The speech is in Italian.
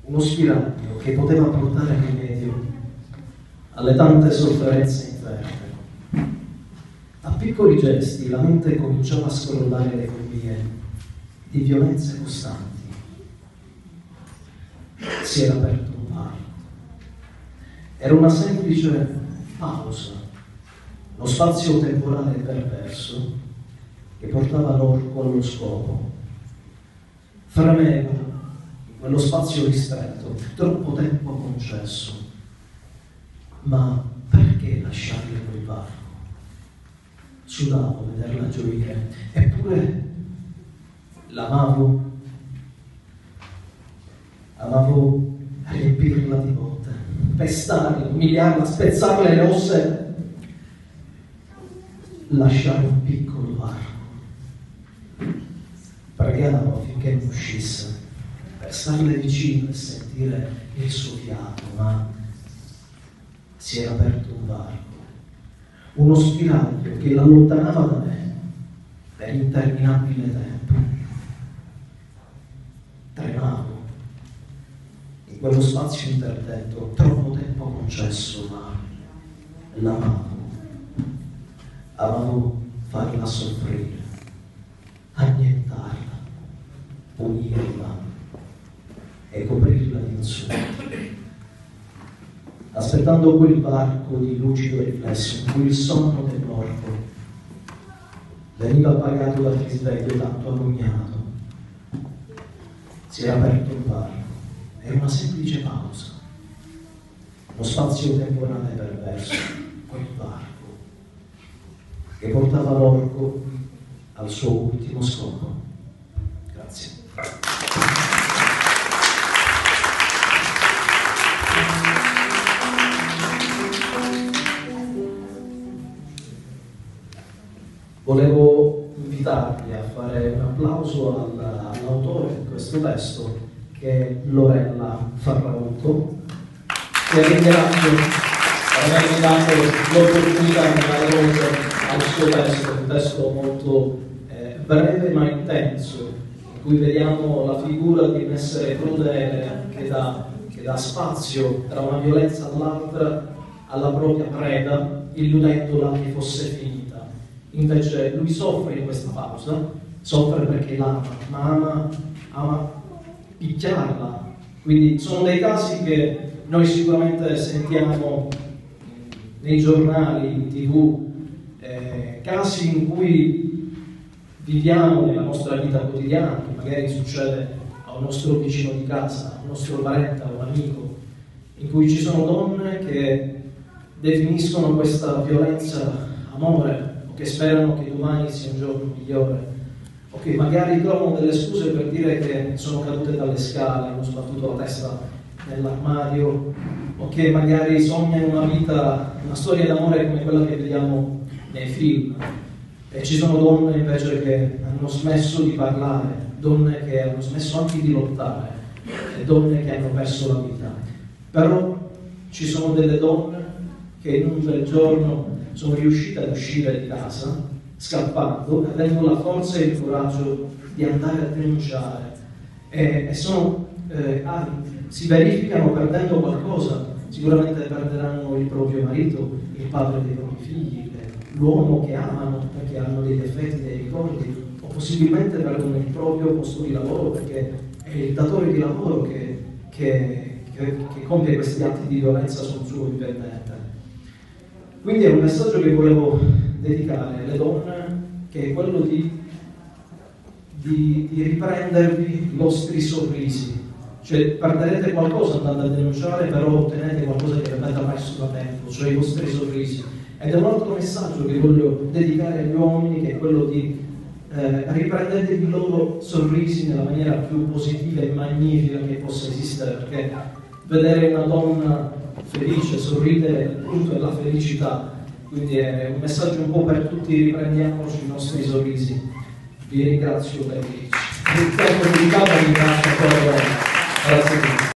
uno spiraglio che poteva portare rimedio alle tante sofferenze inferte. A piccoli gesti la mente cominciava a scrollare le fobie di violenze costanti. Si era aperto un varco. Era una semplice pausa, uno spazio temporale perverso che portava l'orco allo scopo. Fremeva in quello spazio ristretto, troppo tempo concesso. Ma perché lasciarle quel varco? Sudavo vederla gioire, eppure l'amavo. Amavo riempirla di botte, pestarla, umiliarla, spezzarle le ossa, lasciare un piccolo varco. Pregavo affinché mi uscisse, per starle vicino e sentire il suo fiato, ma si era aperto un varco, uno spiraglio che l'allontanava da me per interminabile tempo. Tremavo in quello spazio interdetto, troppo tempo concesso, ma l'amavo. Amavo farla soffrire, annientarla, punirla e coprirla di insulti, aspettando quel varco di lucido riflesso in cui il sonno dell'orco veniva appagato dal risveglio tanto agognato. Si era aperto il varco, era una semplice pausa, uno spazio temporale perverso, quel varco che portava l'orco al suo ultimo scopo. Grazie. Volevo invitarvi a fare un applauso all'autore di questo testo, che è Lorella Farrautto, che ringrazio per avermi dato l'opportunità di dare voce al suo testo, un testo molto breve ma intenso, in cui vediamo la figura di un essere crudele che dà spazio tra una violenza all'altra alla propria preda, illudendola che fosse finita. Invece lui soffre in questa pausa, soffre perché l'ama, ma ama picchiarla. Quindi sono dei casi che noi sicuramente sentiamo nei giornali, in TV, casi in cui viviamo nella nostra vita quotidiana, che magari succede a un nostro vicino di casa, a un nostro parente, a un amico, in cui ci sono donne che definiscono questa violenza amore, o che sperano che domani sia un giorno migliore, o che magari trovano delle scuse per dire che sono cadute dalle scale, hanno sbattuto la testa nell'armadio, o che magari sognano una vita, una storia d'amore come quella che vediamo nei film. E ci sono donne invece che hanno smesso di parlare, donne che hanno smesso anche di lottare, e donne che hanno perso la vita. Però ci sono delle donne che in un bel giorno sono riuscite ad uscire di casa, scappando, avendo la forza e il coraggio di andare a denunciare. Si verificano perdendo qualcosa, sicuramente perderanno il proprio marito, il padre dei propri figli, l'uomo che amano perché hanno dei difetti, dei ricordi, o possibilmente perdono il proprio posto di lavoro perché è il datore di lavoro che compie questi atti di violenza sul suo dipendente. Quindi è un messaggio che volevo dedicare alle donne, che è quello di riprendervi i vostri sorrisi. Cioè, perderete qualcosa andando a denunciare, però ottenete qualcosa che avete perso da tempo, cioè i vostri sorrisi. Ed è un altro messaggio che voglio dedicare agli uomini, che è quello di riprendere i loro sorrisi nella maniera più positiva e magnifica che possa esistere, perché vedere una donna felice, sorridere, appunto è la felicità. Quindi è un messaggio un po' per tutti: riprendiamoci i nostri sorrisi. Vi ringrazio per il tempo dedicato, vi ringrazio ancora. Grazie a tutti.